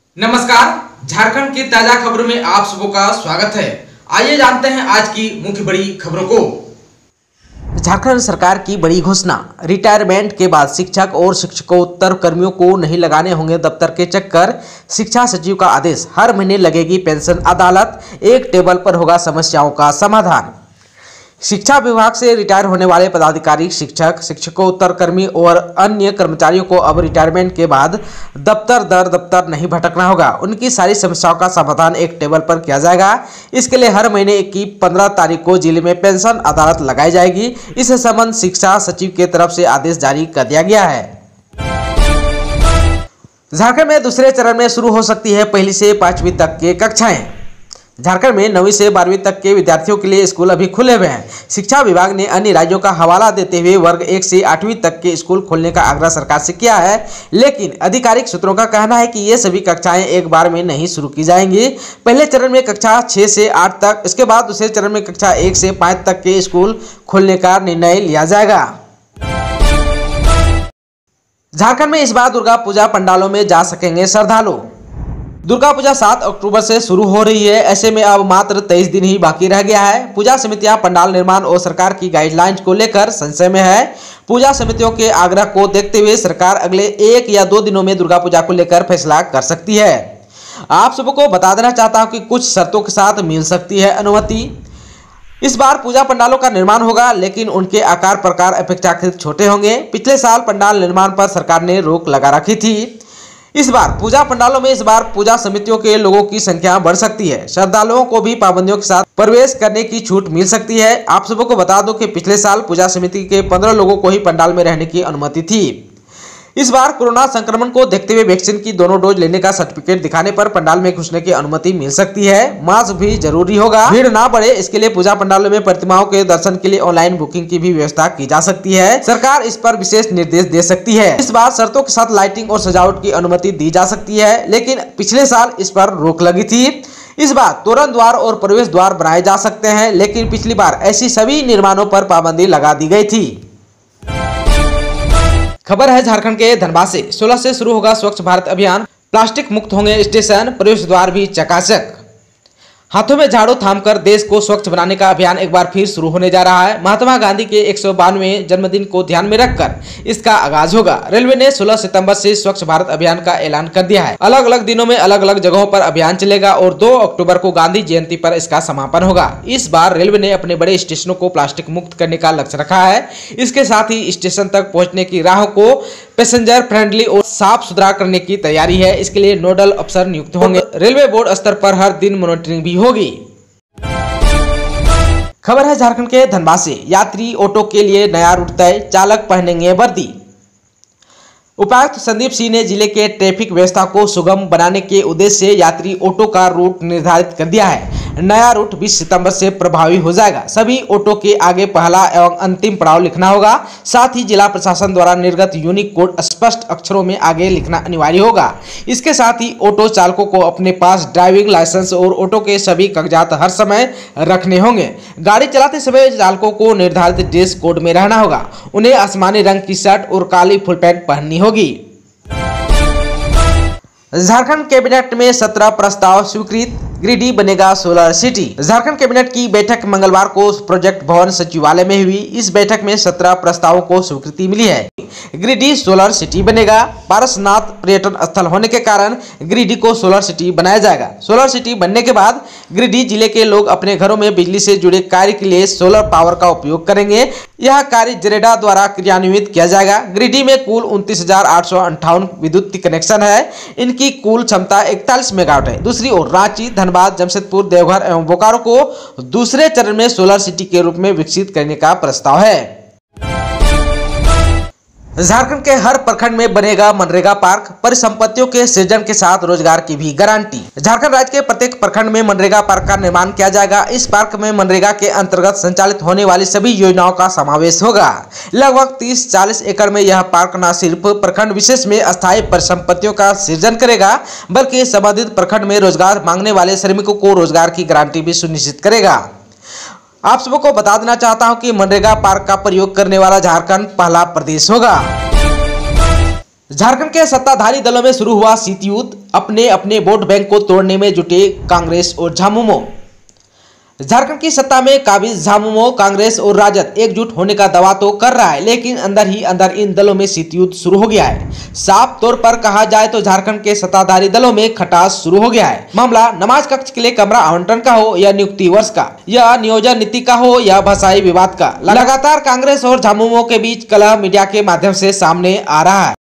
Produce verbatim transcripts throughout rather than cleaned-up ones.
नमस्कार, झारखंड की ताजा खबरों में आप सबों का स्वागत है। आइए जानते हैं आज की मुख्य बड़ी खबरों को। झारखंड सरकार की बड़ी घोषणा, रिटायरमेंट के बाद शिक्षक और शिक्षकोत्तर कर्मियों को नहीं लगाने होंगे दफ्तर के चक्कर। शिक्षा सचिव का आदेश, हर महीने लगेगी पेंशन अदालत, एक टेबल पर होगा समस्याओं का समाधान। शिक्षा विभाग से रिटायर होने वाले पदाधिकारी, शिक्षक, शिक्षकोत्तर कर्मी और अन्य कर्मचारियों को अब रिटायरमेंट के बाद दफ्तर दर दफ्तर नहीं भटकना होगा। उनकी सारी समस्याओं का समाधान एक टेबल पर किया जाएगा। इसके लिए हर महीने की पंद्रह तारीख को जिले में पेंशन अदालत लगाई जाएगी। इस संबंध शिक्षा सचिव की तरफ से आदेश जारी कर दिया गया है। झारखंड में दूसरे चरण में शुरू हो सकती है पहली से पांचवी तक की कक्षाएं। झारखंड में नौवीं से बारहवीं तक के विद्यार्थियों के लिए स्कूल अभी खुले हुए हैं। शिक्षा विभाग ने अन्य राज्यों का हवाला देते हुए वर्ग एक से आठवीं तक के स्कूल खोलने का आग्रह सरकार से किया है, लेकिन आधिकारिक सूत्रों का कहना है कि ये सभी कक्षाएं एक बार में नहीं शुरू की जाएंगी। पहले चरण में कक्षा छः से आठ तक, इसके बाद दूसरे चरण में कक्षा एक से पाँच तक के स्कूल खोलने का निर्णय लिया जाएगा। झारखंड में इस बार दुर्गा पूजा पंडालों में जा सकेंगे श्रद्धालु। दुर्गा पूजा सात अक्टूबर से शुरू हो रही है। ऐसे में अब मात्र तेईस दिन ही बाकी रह गया है। पूजा समितियां पंडाल निर्माण और सरकार की गाइडलाइंस को लेकर संशय में है। पूजा समितियों के आग्रह को देखते हुए सरकार अगले एक या दो दिनों में दुर्गा पूजा को लेकर फैसला कर सकती है। आप सबको बता देना चाहता हूं कि कुछ शर्तों के साथ मिल सकती है अनुमति। इस बार पूजा पंडालों का निर्माण होगा, लेकिन उनके आकार प्रकार अपेक्षाकृत छोटे होंगे। पिछले साल पंडाल निर्माण पर सरकार ने रोक लगा रखी थी। इस बार पूजा पंडालों में इस बार पूजा समितियों के लोगों की संख्या बढ़ सकती है। श्रद्धालुओं को भी पाबंदियों के साथ प्रवेश करने की छूट मिल सकती है। आप सबको बता दो कि पिछले साल पूजा समिति के पंद्रह लोगों को ही पंडाल में रहने की अनुमति थी। इस बार कोरोना संक्रमण को देखते हुए वैक्सीन की दोनों डोज लेने का सर्टिफिकेट दिखाने पर पंडाल में घुसने की अनुमति मिल सकती है। मास्क भी जरूरी होगा। भीड़ ना बढ़े, इसके लिए पूजा पंडालों में प्रतिमाओं के दर्शन के लिए ऑनलाइन बुकिंग की भी व्यवस्था की जा सकती है। सरकार इस पर विशेष निर्देश दे सकती है। इस बार शर्तों के साथ लाइटिंग और सजावट की अनुमति दी जा सकती है, लेकिन पिछले साल इस पर रोक लगी थी। इस बार तोरण द्वार और प्रवेश द्वार बनाए जा सकते हैं, लेकिन पिछली बार ऐसी सभी निर्माणों पर पाबंदी लगा दी गई थी। खबर है झारखंड के धनबाद से। सोलह से शुरू होगा स्वच्छ भारत अभियान। प्लास्टिक मुक्त होंगे स्टेशन, प्रवेश द्वार भी चकाचक। हाथों में झाड़ू थामकर देश को स्वच्छ बनाने का अभियान एक बार फिर शुरू होने जा रहा है। महात्मा गांधी के एक सौ बानवे जन्मदिन को ध्यान में रखकर इसका आगाज होगा। रेलवे ने सोलह सितंबर से स्वच्छ भारत अभियान का ऐलान कर दिया है। अलग अलग दिनों में अलग अलग जगहों पर अभियान चलेगा और दो अक्टूबर को गांधी जयंती पर इसका समापन होगा। इस बार रेलवे ने अपने बड़े स्टेशनों को प्लास्टिक मुक्त करने का लक्ष्य रखा है। इसके साथ ही स्टेशन तक पहुँचने की राहों को पैसेंजर फ्रेंडली और साफ सुथरा करने की तैयारी है। इसके लिए नोडल अफसर नियुक्त होंगे। रेलवे बोर्ड स्तर पर हर दिन मॉनिटरिंग भी होगी। खबर है झारखंड के धनबाद से। यात्री ऑटो के लिए नया रूट तय, चालक पहनेंगे वर्दी। उपायुक्त संदीप सिंह ने जिले के ट्रैफिक व्यवस्था को सुगम बनाने के उद्देश्य से यात्री ऑटो का रूट निर्धारित कर दिया है। नया रूट बीस सितंबर से प्रभावी हो जाएगा। सभी ऑटो के आगे पहला एवं अंतिम पड़ाव लिखना होगा। साथ ही जिला प्रशासन द्वारा निर्गत यूनिक कोड स्पष्ट अक्षरों में आगे लिखना अनिवार्य होगा। इसके साथ ही ऑटो चालकों को अपने पास ड्राइविंग लाइसेंस और ऑटो के सभी कागजात हर समय रखने होंगे। गाड़ी चलाते समय चालकों को निर्धारित ड्रेस कोड में रहना होगा। उन्हें आसमानी रंग की शर्ट और काली फुल पैंट पहननी होगी। झारखंड कैबिनेट में सत्रह प्रस्ताव स्वीकृत, गिरिडीह बनेगा सोलर सिटी। झारखंड कैबिनेट की बैठक मंगलवार को प्रोजेक्ट भवन सचिवालय में हुई। इस बैठक में सत्रह प्रस्तावों को स्वीकृति मिली है। गिरिडीह सोलर सिटी बनेगा। पारसनाथ पर्यटन स्थल होने के कारण गिरिडीह को सोलर सिटी बनाया जाएगा। सोलर सिटी बनने के बाद गिरिडीह जिले के लोग अपने घरों में बिजली से जुड़े कार्य के लिए सोलर पावर का उपयोग करेंगे। यह कार्य जरेडा द्वारा क्रियान्वित किया जाएगा। गिरिडीह में कुल उनतीस हजार आठ सौ अंठावन विद्युत कनेक्शन है। इनकी कुल क्षमता इकतालीस मेगावाट है। दूसरी ओर रांची, धनबाद, जमशेदपुर, देवघर एवं बोकारो को दूसरे चरण में सोलर सिटी के रूप में विकसित करने का प्रस्ताव है। झारखंड के हर प्रखंड में बनेगा मनरेगा पार्क, परिसंपत्तियों के सृजन के साथ रोजगार की भी गारंटी। झारखंड राज्य के प्रत्येक प्रखंड में मनरेगा पार्क का निर्माण किया जाएगा। इस पार्क में मनरेगा के अंतर्गत संचालित होने वाली सभी योजनाओं का समावेश होगा। लगभग तीस चालीस एकड़ में यह पार्क न सिर्फ प्रखंड विशेष में अस्थायी परिसंपत्तियों का सृजन करेगा, बल्कि संबंधित प्रखंड में रोजगार मांगने वाले श्रमिकों को रोजगार की गारंटी भी सुनिश्चित करेगा। आप सबको बता देना चाहता हूं कि मनरेगा पार्क का प्रयोग करने वाला झारखंड पहला प्रदेश होगा। झारखंड के सत्ताधारी दलों में शुरू हुआ शीतयुद्ध, अपने अपने वोट बैंक को तोड़ने में जुटे कांग्रेस और झामुमो। झारखंड की सत्ता में काबिज झामुमो, कांग्रेस और राजद एकजुट होने का दावा तो कर रहा है, लेकिन अंदर ही अंदर इन दलों में शीतयुद्ध शुरू हो गया है। साफ तौर पर कहा जाए तो झारखंड के सत्ताधारी दलों में खटास शुरू हो गया है। मामला नमाज कक्ष के लिए कमरा आवंटन का हो या नियुक्ति वर्ष का या नियोजन नीति का हो या भाषाई विवाद का, लगातार कांग्रेस और झामुमो के बीच कलह मीडिया के माध्यम से सामने आ रहा है।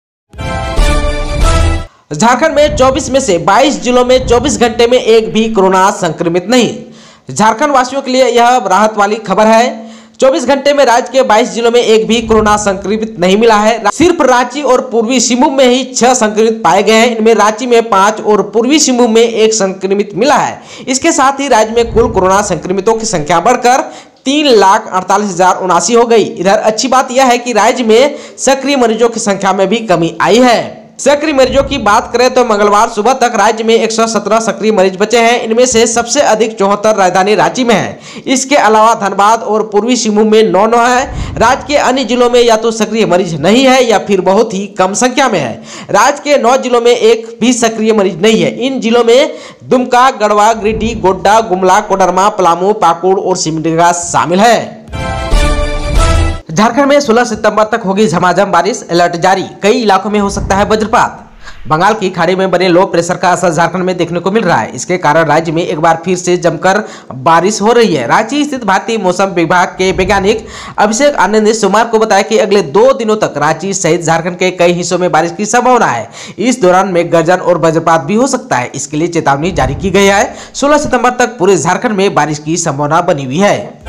झारखंड में चौबीस में से बाईस जिलों में चौबीस घंटे में एक भी कोरोना संक्रमित नहीं। झारखंड वासियों के लिए यह राहत वाली खबर है। चौबीस घंटे में राज्य के बाईस जिलों में एक भी कोरोना संक्रमित नहीं मिला है। सिर्फ रांची और पूर्वी सिंहभूम में ही छह संक्रमित पाए गए हैं। इनमें रांची में पांच और पूर्वी सिंहभूम में एक संक्रमित मिला है। इसके साथ ही राज्य में कुल कोरोना संक्रमितों की संख्या बढ़कर तीन लाख अड़तालीस हजार उनासी हो गई। इधर अच्छी बात यह है कि राज्य में सक्रिय मरीजों की संख्या में भी कमी आई है। सक्रिय मरीजों की बात करें तो मंगलवार सुबह तक राज्य में एक सौ सत्रह सक्रिय मरीज बचे हैं। इनमें से सबसे अधिक चौहत्तर राजधानी रांची में है। इसके अलावा धनबाद और पूर्वी सिंहभूम में नौ नौ है। राज्य के अन्य जिलों में या तो सक्रिय मरीज नहीं है या फिर बहुत ही कम संख्या में है। राज्य के नौ जिलों में एक भी सक्रिय मरीज नहीं है। इन जिलों में दुमका, गढ़वा, गिरिडीह, गोड्डा, गुमला, कोडरमा, पलामू, पाकुड़ और सिमडेगा शामिल है। झारखंड में सोलह सितंबर तक होगी झमाझम बारिश, अलर्ट जारी। कई इलाकों में हो सकता है वज्रपात। बंगाल की खाड़ी में बने लो प्रेशर का असर झारखंड में देखने को मिल रहा है। इसके कारण राज्य में एक बार फिर से जमकर बारिश हो रही है। रांची स्थित भारतीय मौसम विभाग के वैज्ञानिक अभिषेक आनंद ने सोमवार को बताया कि अगले दो दिनों तक रांची सहित झारखंड के कई हिस्सों में बारिश की संभावना है। इस दौरान मेघ गर्जन और वज्रपात भी हो सकता है। इसके लिए चेतावनी जारी की गई है। सोलह सितंबर तक पूरे झारखंड में बारिश की संभावना बनी हुई है।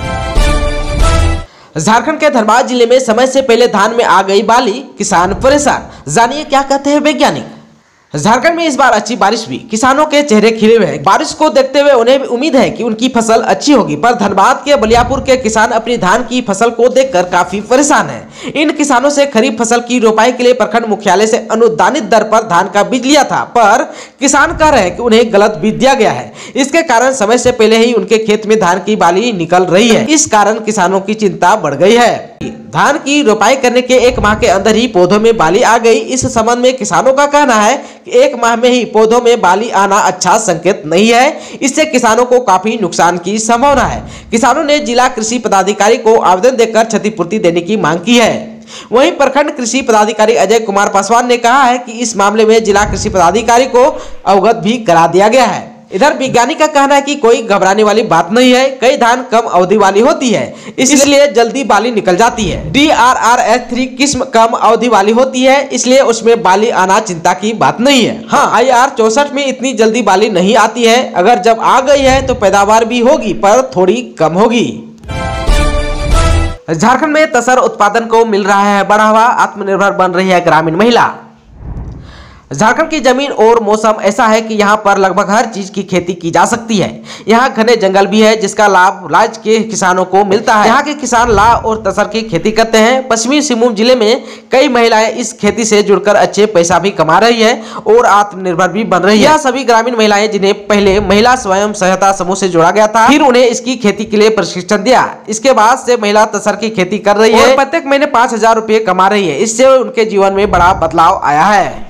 झारखंड के धनबाद जिले में समय से पहले धान में आ गई बाली, किसान परेशान। जानिए क्या कहते हैं वैज्ञानिक। झारखंड में इस बार अच्छी बारिश हुई, किसानों के चेहरे खिले हुए हैं। बारिश को देखते हुए उन्हें उम्मीद है कि उनकी फसल अच्छी होगी, पर धनबाद के बलियापुर के किसान अपनी धान की फसल को देखकर काफी परेशान हैं। इन किसानों से खरीफ फसल की रोपाई के लिए प्रखंड मुख्यालय से अनुदानित दर पर धान का बीज लिया था, पर किसान कह रहे हैं कि उन्हें गलत बीज दिया गया है। इसके कारण समय से पहले ही उनके खेत में धान की बाली निकल रही है। इस कारण किसानों की चिंता बढ़ गई है। धान की रोपाई करने के एक माह के अंदर ही पौधों में बाली आ गई। इस संबंध में किसानों का कहना है कि एक माह में ही पौधों में बाली आना अच्छा संकेत नहीं है। इससे किसानों को काफी नुकसान की संभावना है। किसानों ने जिला कृषि पदाधिकारी को आवेदन देकर क्षतिपूर्ति देने की मांग की है। वहीं प्रखंड कृषि पदाधिकारी अजय कुमार पासवान ने कहा है कि इस मामले में जिला कृषि पदाधिकारी को अवगत भी करा दिया गया है। इधर वैज्ञानिक का कहना है कि कोई घबराने वाली बात नहीं है। कई धान कम अवधि वाली होती है, इसलिए जल्दी बाली निकल जाती है। D R R S three किस्म कम अवधि वाली होती है, इसलिए उसमें बाली आना चिंता की बात नहीं है। हाँ, आई आर चौसठ में इतनी जल्दी बाली नहीं आती है। अगर जब आ गई है तो पैदावार भी होगी, पर थोड़ी कम होगी। झारखंड में तसर उत्पादन को मिल रहा है बढ़ावा, आत्मनिर्भर बन रही है ग्रामीण महिला। झारखंड की जमीन और मौसम ऐसा है कि यहाँ पर लगभग हर चीज की खेती की जा सकती है। यहाँ घने जंगल भी है, जिसका लाभ राज्य के किसानों को मिलता है। यहाँ के किसान लाह और तसर की खेती करते हैं। पश्चिमी सिंहभूम जिले में कई महिलाएं इस खेती से जुड़कर अच्छे पैसा भी कमा रही है और आत्मनिर्भर भी बन रही है। यह सभी ग्रामीण महिलाएं जिन्हें पहले महिला स्वयं सहायता समूह से जोड़ा गया था, फिर उन्हें इसकी खेती के लिए प्रशिक्षण दिया। इसके बाद से महिला तसर की खेती कर रही है, प्रत्येक महीने पांच हजार रुपये कमा रही है। इससे उनके जीवन में बड़ा बदलाव आया है।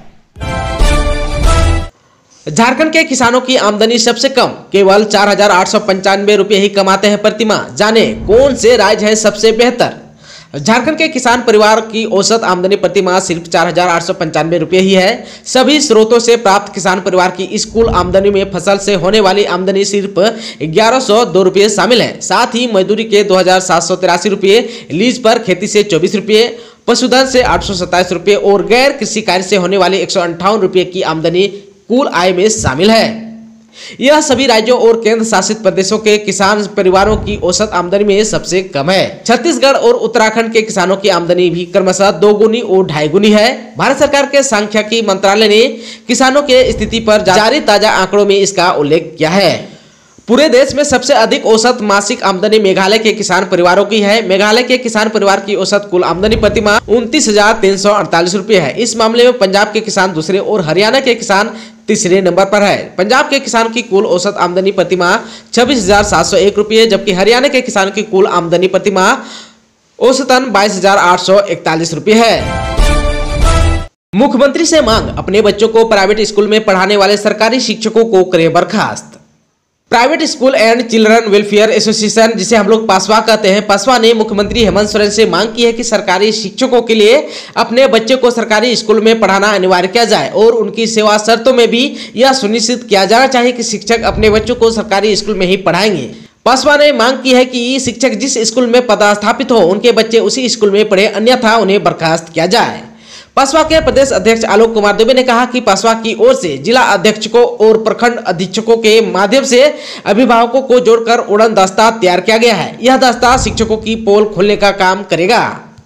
झारखंड के किसानों की आमदनी सबसे कम, केवल चार हजार आठ सौ पंचानवे रुपये ही कमाते हैं प्रति माह। जाने कौन से राज्य है सबसे बेहतर। झारखंड के किसान परिवार की औसत आमदनी प्रति माह सिर्फ चार हजार आठ सौ पंचानवे रुपये ही है। सभी स्रोतों से प्राप्त किसान परिवार की इस कुल आमदनी में फसल से होने वाली आमदनी सिर्फ ग्यारह सौ दो रुपये शामिल है। साथ ही मजदूरी के दो हजार सात सौ तिरासी रुपये, लीज पर खेती से चौबीस रुपये, पशुधन से आठ सौ सत्ताईस रुपये और गैर कृषि कार्य से होने वाली एक सौ अंठावन रुपये की आमदनी कुल आय में शामिल है। यह सभी राज्यों और केंद्र शासित प्रदेशों के किसान परिवारों की औसत आमदनी में सबसे कम है। छत्तीसगढ़ और उत्तराखंड के किसानों की आमदनी भी क्रमशः दो गुनी और ढाई गुनी है। भारत सरकार के सांख्यिकी मंत्रालय ने किसानों के स्थिति पर जारी ताजा आंकड़ों में इसका उल्लेख किया है। पूरे देश में सबसे अधिक औसत मासिक आमदनी मेघालय के किसान परिवारों की है। मेघालय के किसान परिवार की औसत कुल आमदनी प्रति माह उनतीस हजार तीन सौ अड़तालीस रुपये है। इस मामले में पंजाब के किसान दूसरे और हरियाणा के किसान तीसरे नंबर पर है। पंजाब के किसान की कुल औसत आमदनी प्रति माह छब्बीस हजार सात सौ एक रुपये, जबकि हरियाणा के किसान की कुल आमदनी प्रति माह औसतन बाईस हजार आठ सौ इकतालीस रुपये है। मुख्यमंत्री से मांग, अपने बच्चों को प्राइवेट स्कूल में पढ़ाने वाले सरकारी शिक्षकों को करे बर्खास्त। Private school and children welfare association, जिसे हम लोग पासवा कहते हैं, पासवा ने मुख्यमंत्री हेमंत सोरेन से मांग की है कि सरकारी शिक्षकों के लिए अपने बच्चे को सरकारी स्कूल में पढ़ाना अनिवार्य किया जाए और उनकी सेवा शर्तों में भी यह सुनिश्चित किया जाना चाहिए कि शिक्षक अपने बच्चों को सरकारी स्कूल में ही पढ़ाएंगे। पासवा ने मांग की है कि शिक्षक जिस स्कूल में पदस्थापित हो उनके बच्चे उसी स्कूल में पढ़े, अन्यथा उन्हें बर्खास्त किया जाए। पासवा के प्रदेश अध्यक्ष आलोक कुमार दुबे ने कहा कि पासवा की ओर से जिला अध्यक्षकों और प्रखंड अधीक्षकों के माध्यम से अभिभावकों को जोड़कर उड़न दस्ता तैयार किया गया है। यह दस्ता शिक्षकों की पोल खोलने का काम करेगा।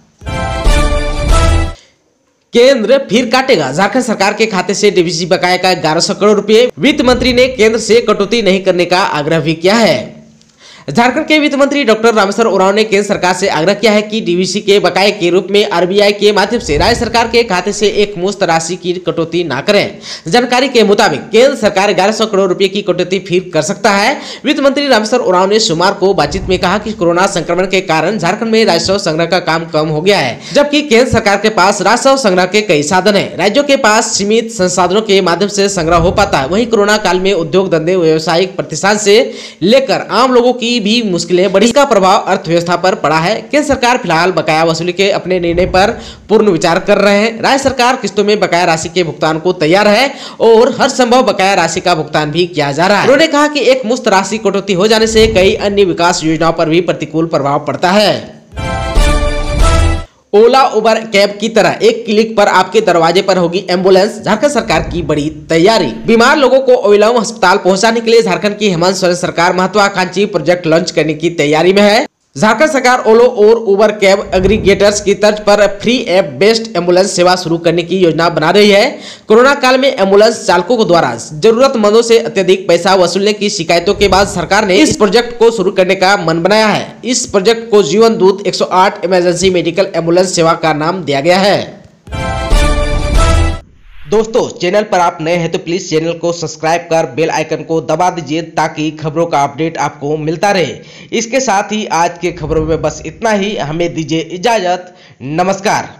केंद्र फिर काटेगा झारखंड सरकार के खाते से डीवीसी बकाया का ग्यारह सौ करोड़ रुपए। वित्त मंत्री ने केंद्र से कटौती नहीं करने का आग्रह भी किया है। झारखंड के वित्त मंत्री डॉक्टर रामेश्वर उरांव ने केंद्र सरकार से आग्रह किया है कि डीवीसी के बकाये के रूप में आरबीआई के माध्यम से राज्य सरकार के खाते से एक मुश्त राशि की कटौती न करें। जानकारी के मुताबिक केंद्र सरकार ग्यारह सौ करोड़ रुपए की कटौती फिर कर सकता है। वित्त मंत्री रामेश्वर उरांव ने सोमवार को बातचीत में कहा कि कोरोना संक्रमण के कारण झारखंड में राजस्व संग्रह का काम कम हो गया है, जबकि केंद्र सरकार के पास राजस्व संग्रह के कई साधन है। राज्यों के पास सीमित संसाधनों के माध्यम से संग्रह हो पाता है। वहीं कोरोना काल में उद्योग धंधे, व्यावसायिक प्रतिष्ठान से लेकर आम लोगों की भी मुश्किलें बढ़ी। इसका प्रभाव अर्थव्यवस्था पर पड़ा है। केंद्र सरकार फिलहाल बकाया वसूली के अपने निर्णय पर पूर्ण विचार कर रहे हैं। राज्य सरकार किस्तों में बकाया राशि के भुगतान को तैयार है और हर संभव बकाया राशि का भुगतान भी किया जा रहा है। उन्होंने कहा कि एक मुश्त राशि कटौती हो जाने से कई अन्य विकास योजनाओं पर भी प्रतिकूल प्रभाव पड़ता है। ओला, उबर, कैब की तरह एक क्लिक पर आपके दरवाजे पर होगी एम्बुलेंस। झारखंड सरकार की बड़ी तैयारी। बीमार लोगों को अविलंब अस्पताल पहुंचाने के लिए झारखंड की हेमंत सोरेन सरकार महत्वाकांक्षी प्रोजेक्ट लॉन्च करने की तैयारी में है। झारखंड सरकार ओलो और उबर कैब एग्रीगेटर्स की तर्ज पर फ्री ऐप बेस्ड एम्बुलेंस सेवा शुरू करने की योजना बना रही है। कोरोना काल में एम्बुलेंस चालकों द्वारा जरूरतमंदों से अत्यधिक पैसा वसूलने की शिकायतों के बाद सरकार ने इस प्रोजेक्ट को शुरू करने का मन बनाया है। इस प्रोजेक्ट को जीवन दूत एक सौ आठ इमरजेंसी मेडिकल एम्बुलेंस सेवा का नाम दिया गया है। दोस्तों, चैनल पर आप नए हैं तो प्लीज चैनल को सब्सक्राइब कर बेल आइकन को दबा दीजिए ताकि खबरों का अपडेट आपको मिलता रहे। इसके साथ ही आज के खबरों में बस इतना ही। हमें दीजिए इजाजत। नमस्कार।